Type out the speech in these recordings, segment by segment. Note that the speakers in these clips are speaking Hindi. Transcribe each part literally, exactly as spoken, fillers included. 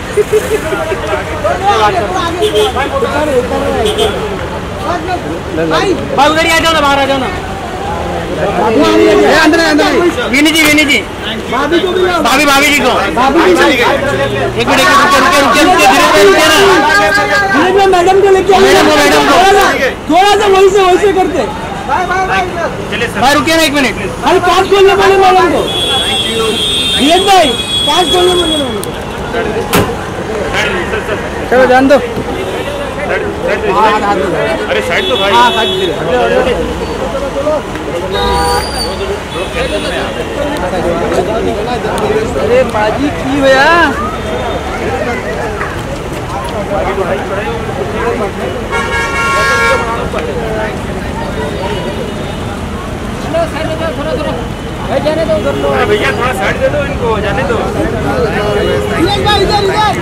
बाबू गाड़ी आ जाओ ना, बाहर आ जाओ ना। अंदर अंदर विनी जी, विनी जी, भाभी को भी, भाभी भाभी जी को, भाभी जी एक मिनट, रुके रुके रुके धीरे धीरे ना, धीरे धीरे मैडम को लेके आओ, मैडम को, मैडम को थोड़ा सा वहीं से वहीं से करते। भाई रुकिए ना एक मिनट, खाली पाँच खोलने वाले मैडम को, धीरज भाई पाँच खोलने वाले मैडम को। चलो जान दो। अरे साइड तो भाई। अरे बाजी की भैया थोड़ा थोड़ा जाने दो उधर लो। भैया थोड़ा साइड दे दो इनको, जाने दो। इधर इधर इधर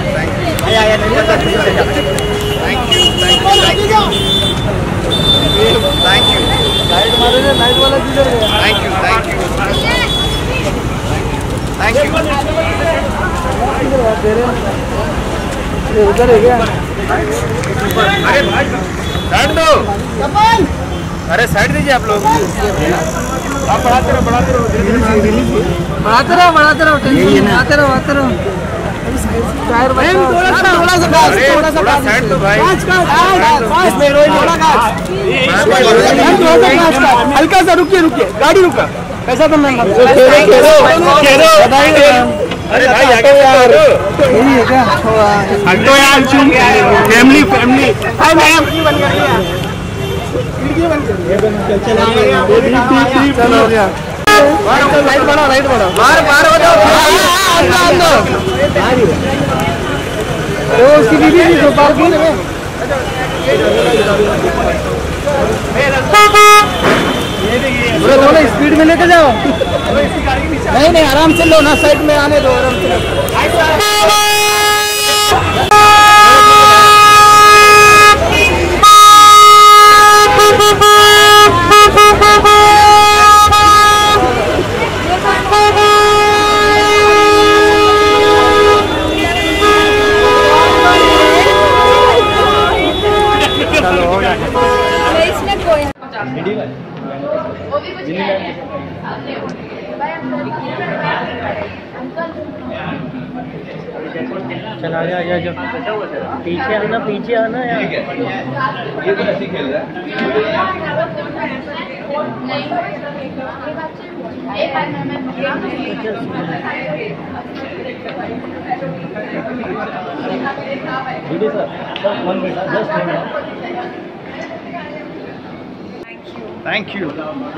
thank you thank you light मारो ना, लाइट वाला किधर है? Thank you thank you thank you. उधर है क्या? अरे भाई साइड दो, अरे साइड दीजिए आप लोग। आप बढ़ाते रहो बढ़ाते रहो बढ़ाते रहो बढ़ाते रहो बढ़ाते रहो बढ़ाते रहो। थोड़ा सा थोड़ा सा साइड दो भाई, हल्का सा रुकिए रुकिए, गाड़ी रुका, पैसा तो महंगा। अरे भाई आगे यार, यही है क्या? हटो यार, फैमिली फैमिली। हाय मैम, चलो लाइट बढ़ाओ, लाइट बढ़ाओ, बाहर बाहर हो जाओ। वो उसकी बीवी भी तो पार्किंग में। थोड़ा स्पीड में लेके जाओ। नहीं नहीं आराम से लो ना, साइड में आने दो, आराम से। चला जा जा जा, पीछे आना पीछे आना यार। ये तो ऐसे खेल रहा है। Thank you.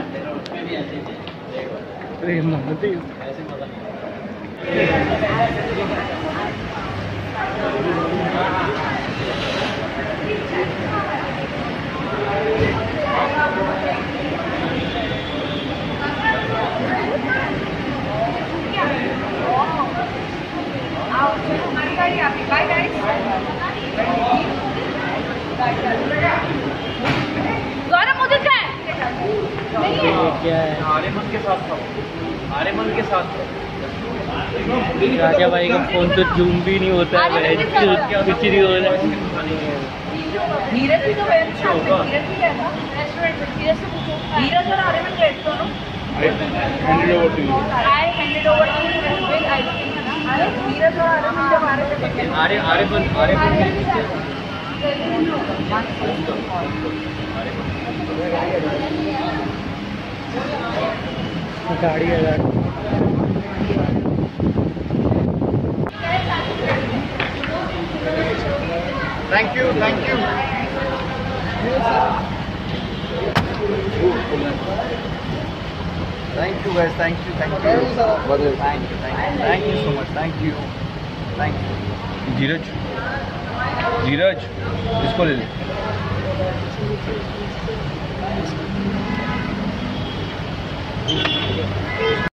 क्या है? आर्यमन के साथ था, आर्यमन के साथ था। राजा भाई का फोन तो जूम भी नहीं होता है, कुछ नहीं हो रहा है। नीरज भी तो है, नीरज भी है ना रेस्टोरेंट में। नीरज से पूछो, नीरज और आर्यमन गए दोनों। Handed over to you. I handed over to you with ice cream है ना। नीरज और आर्यमन जब आ रहे थे आर्य आर्यमन आर्यमन गाड़ी है गाड़ी। Thank you thank you. Thank you guys, thank you thank you thank you thank you thank you so much, thank you thank you. Dheeraj Dheeraj इसको ले ले।